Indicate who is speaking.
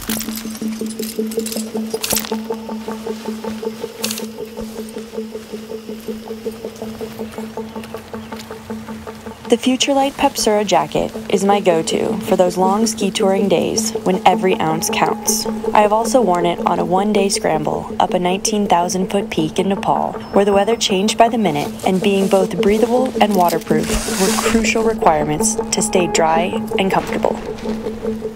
Speaker 1: The Futurelight Papsura jacket is my go-to for those long ski touring days when every ounce counts. I have also worn it on a one-day scramble up a 19,000-foot peak in Nepal, where the weather changed by the minute, and being both breathable and waterproof were crucial requirements to stay dry and comfortable.